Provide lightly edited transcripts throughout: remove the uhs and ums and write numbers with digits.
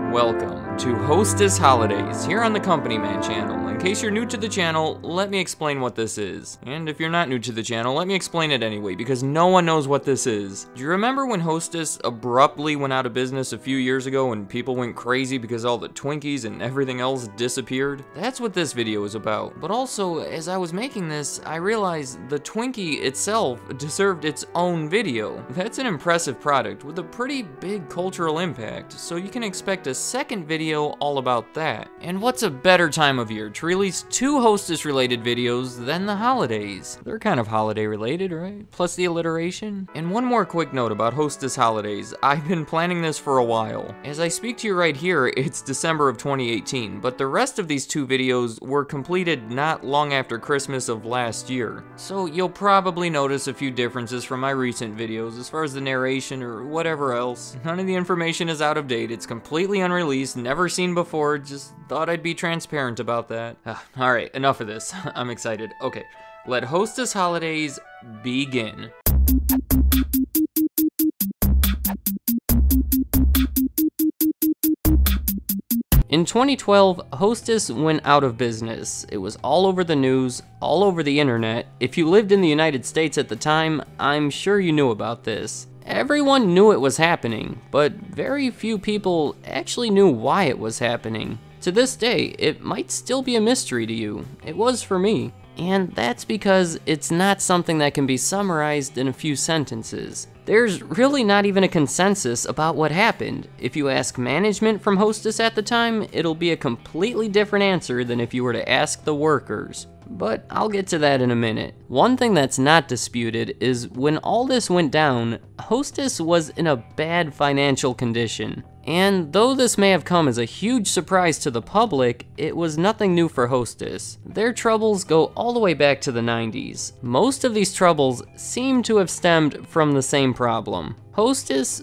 Welcome to Hostess Holidays here on the Company Man channel. In case you're new to the channel, let me explain what this is. And if you're not new to the channel, let me explain it anyway, because no one knows what this is. Do you remember when Hostess abruptly went out of business a few years ago and people went crazy because all the Twinkies and everything else disappeared? That's what this video is about. But also, as I was making this, I realized the Twinkie itself deserved its own video. That's an impressive product with a pretty big cultural impact, so you can expect a second video all about that. And what's a better time of year to release two Hostess related videos than the holidays? They're kind of holiday related, right? Plus the alliteration. And one more quick note about Hostess Holidays. I've been planning this for a while. As I speak to you right here, it's December of 2018, but the rest of these two videos were completed not long after Christmas of last year. So you'll probably notice a few differences from my recent videos as far as the narration or whatever else. None of the information is out of date. It's completely unreleased, never seen before, just thought I'd be transparent about that. Alright, enough of this. I'm excited. Okay, let Hostess Holidays begin. In 2012, Hostess went out of business. It was all over the news, all over the internet. If you lived in the United States at the time, I'm sure you knew about this. Everyone knew it was happening, but very few people actually knew why it was happening. To this day, it might still be a mystery to you. It was for me. And that's because it's not something that can be summarized in a few sentences. There's really not even a consensus about what happened. If you ask management from Hostess at the time, it'll be a completely different answer than if you were to ask the workers. But I'll get to that in a minute. One thing that's not disputed is when all this went down, Hostess was in a bad financial condition. And though this may have come as a huge surprise to the public, it was nothing new for Hostess. Their troubles go all the way back to the 90s. Most of these troubles seem to have stemmed from the same problem. Hostess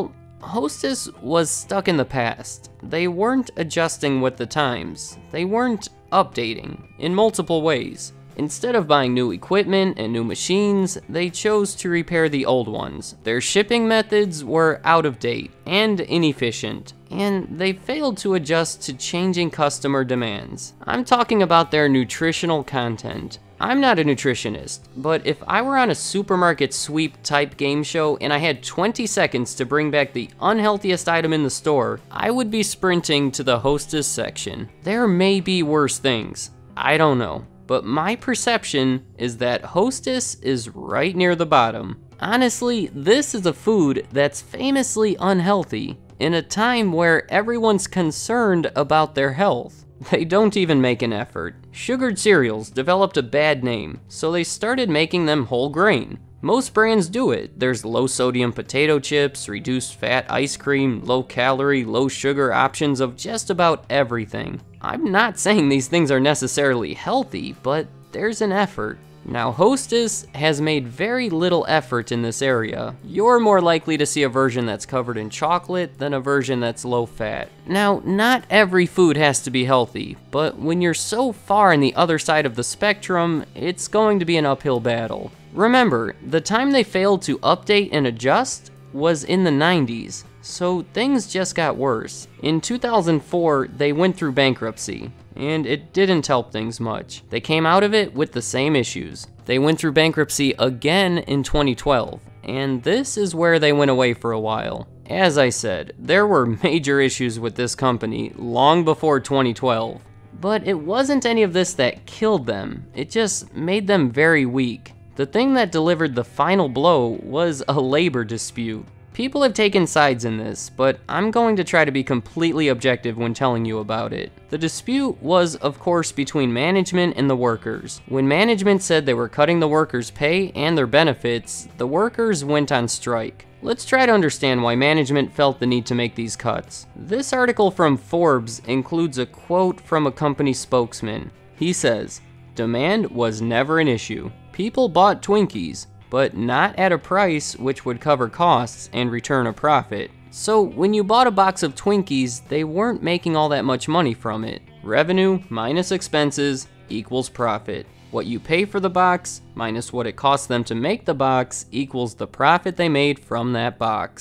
was stuck in the past. They weren't adjusting with the times. They weren't updating in multiple ways. Instead of buying new equipment and new machines, they chose to repair the old ones. Their shipping methods were out of date and inefficient, and they failed to adjust to changing customer demands. I'm talking about their nutritional content. I'm not a nutritionist, but if I were on a supermarket sweep type game show and I had 20 seconds to bring back the unhealthiest item in the store, I would be sprinting to the Hostess section. There may be worse things. I don't know. But my perception is that Hostess is right near the bottom. Honestly, this is a food that's famously unhealthy in a time where everyone's concerned about their health. They don't even make an effort. Sugared cereals developed a bad name, so they started making them whole grain. Most brands do it. There's low sodium potato chips, reduced fat ice cream, low calorie, low sugar options of just about everything. I'm not saying these things are necessarily healthy, but there's an effort. Now, Hostess has made very little effort in this area. You're more likely to see a version that's covered in chocolate than a version that's low fat. Now, not every food has to be healthy, but when you're so far on the other side of the spectrum, it's going to be an uphill battle. Remember, the time they failed to update and adjust was in the 90s, so things just got worse. In 2004, they went through bankruptcy, and it didn't help things much. They came out of it with the same issues. They went through bankruptcy again in 2012, and this is where they went away for a while. As I said, there were major issues with this company long before 2012, but it wasn't any of this that killed them. It just made them very weak. The thing that delivered the final blow was a labor dispute. People have taken sides in this, but I'm going to try to be completely objective when telling you about it. The dispute was, of course, between management and the workers. When management said they were cutting the workers' pay and their benefits, the workers went on strike. Let's try to understand why management felt the need to make these cuts. This article from Forbes includes a quote from a company spokesman. He says, "Demand was never an issue. People bought Twinkies, but not at a price which would cover costs and return a profit." So when you bought a box of Twinkies, they weren't making all that much money from it. Revenue minus expenses equals profit. What you pay for the box minus what it costs them to make the box equals the profit they made from that box.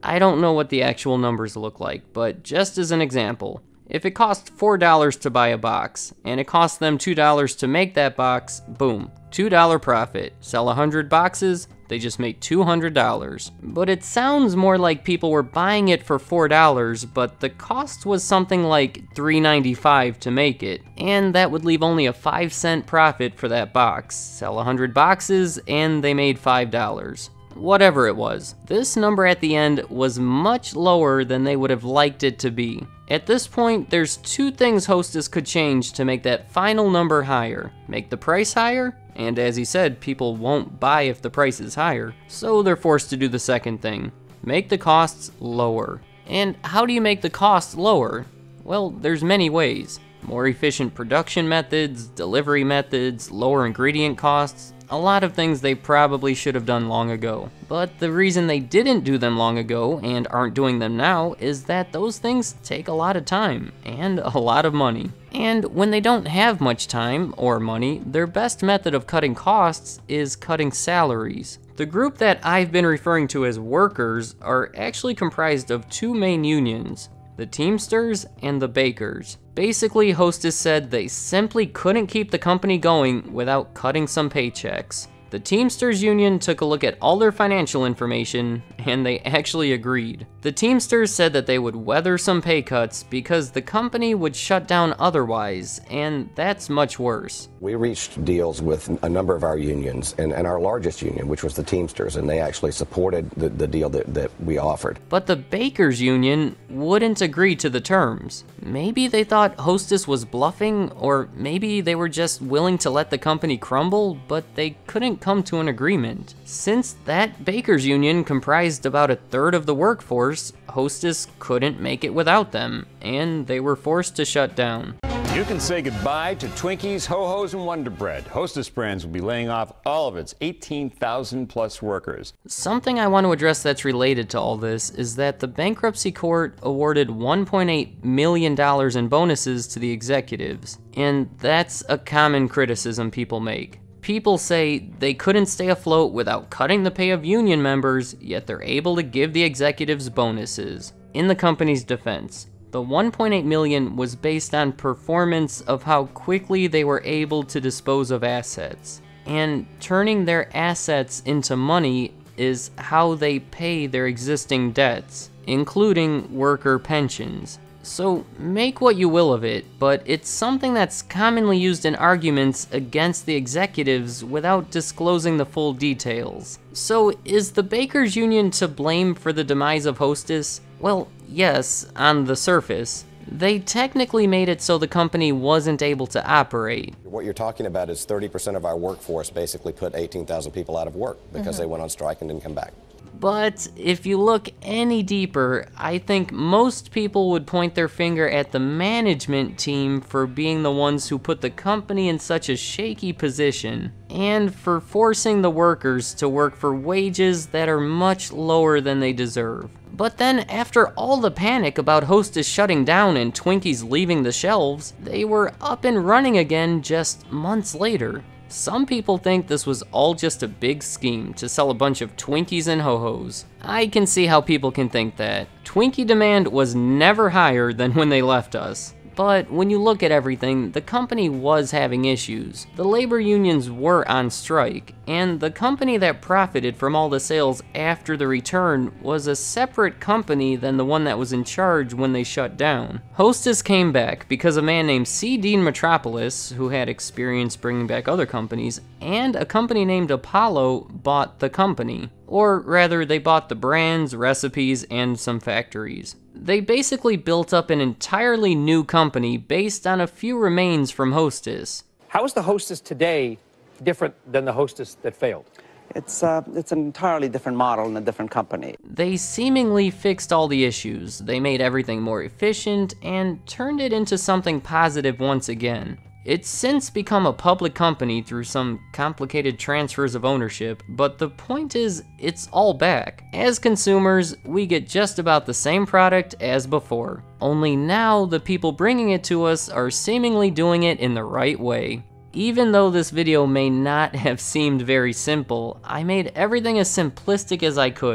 I don't know what the actual numbers look like, but just as an example, if it costs $4 to buy a box, and it costs them $2 to make that box, boom, $2 profit. Sell 100 boxes, they just made $200. But it sounds more like people were buying it for $4, but the cost was something like $3.95 to make it, and that would leave only a 5-cent profit for that box. Sell 100 boxes, and they made $5. Whatever it was, this number at the end was much lower than they would have liked it to be. At this point, there's two things Hostess could change to make that final number higher. Make the price higher, and as he said, people won't buy if the price is higher, so they're forced to do the second thing. Make the costs lower. And how do you make the costs lower? Well, there's many ways. More efficient production methods, delivery methods, lower ingredient costs, a lot of things they probably should have done long ago. But the reason they didn't do them long ago and aren't doing them now is that those things take a lot of time and a lot of money. And when they don't have much time or money, their best method of cutting costs is cutting salaries. The group that I've been referring to as workers are actually comprised of two main unions, the Teamsters and the Bakers. Basically, Hostess said they simply couldn't keep the company going without cutting some paychecks. The Teamsters union took a look at all their financial information, and they actually agreed. The Teamsters said that they would weather some pay cuts because the company would shut down otherwise, and that's much worse. We reached deals with a number of our unions, and our largest union, which was the Teamsters, and they actually supported the deal that we offered. But the Bakers union wouldn't agree to the terms. Maybe they thought Hostess was bluffing, or maybe they were just willing to let the company crumble, but they couldn't come to an agreement. Since that Bakers union comprised about 1/3 of the workforce, Hostess couldn't make it without them, and they were forced to shut down. You can say goodbye to Twinkies, Ho-Hos, and Wonder Bread. Hostess Brands will be laying off all of its 18,000 plus workers. Something I want to address that's related to all this is that the bankruptcy court awarded $1.8 million in bonuses to the executives, and that's a common criticism people make. People say they couldn't stay afloat without cutting the pay of union members, yet they're able to give the executives bonuses. In the company's defense, the $1.8 million was based on performance of how quickly they were able to dispose of assets. And turning their assets into money is how they pay their existing debts, including worker pensions. So make what you will of it, but it's something that's commonly used in arguments against the executives without disclosing the full details. So is the Bakers Union to blame for the demise of Hostess? Well, yes, on the surface. They technically made it so the company wasn't able to operate. What you're talking about is 30% of our workforce basically put 18,000 people out of work because they went on strike and didn't come back. But if you look any deeper, I think most people would point their finger at the management team for being the ones who put the company in such a shaky position, and for forcing the workers to work for wages that are much lower than they deserve. But then, after all the panic about Hostess shutting down and Twinkies leaving the shelves, they were up and running again just months later. Some people think this was all just a big scheme to sell a bunch of Twinkies and Ho-Hos. I can see how people can think that. Twinkie demand was never higher than when they left us. But when you look at everything, the company was having issues. The labor unions were on strike, and the company that profited from all the sales after the return was a separate company than the one that was in charge when they shut down. Hostess came back because a man named C. Dean Metropolis, who had experience bringing back other companies, and a company named Apollo bought the company. Or rather, they bought the brands, recipes, and some factories. They basically built up an entirely new company based on a few remains from Hostess. How is the Hostess today different than the Hostess that failed? It's an entirely different model and a different company. They seemingly fixed all the issues. They made everything more efficient and turned it into something positive once again. It's since become a public company through some complicated transfers of ownership, but the point is, it's all back. As consumers, we get just about the same product as before. Only now, the people bringing it to us are seemingly doing it in the right way. Even though this video may not have seemed very simple, I made everything as simplistic as I could.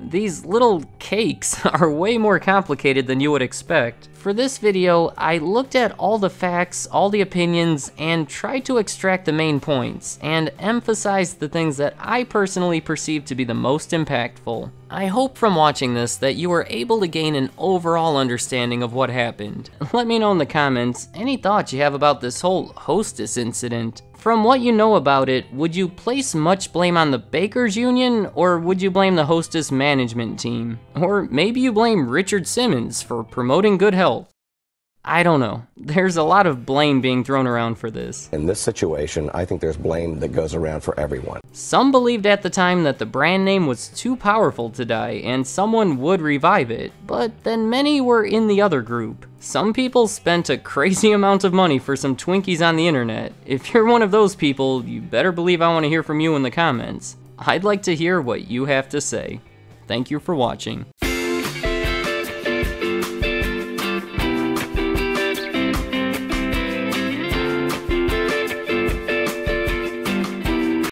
These little cakes are way more complicated than you would expect. For this video, I looked at all the facts, all the opinions, and tried to extract the main points, and emphasize the things that I personally perceive to be the most impactful. I hope from watching this that you were able to gain an overall understanding of what happened. Let me know in the comments any thoughts you have about this whole Hostess incident. From what you know about it, would you place much blame on the Bakers Union, or would you blame the Hostess management team? Or maybe you blame Richard Simmons for promoting good health? I don't know. There's a lot of blame being thrown around for this. In this situation, I think there's blame that goes around for everyone. Some believed at the time that the brand name was too powerful to die and someone would revive it, but then many were in the other group. Some people spent a crazy amount of money for some Twinkies on the internet. If you're one of those people, you better believe I want to hear from you in the comments. I'd like to hear what you have to say. Thank you for watching.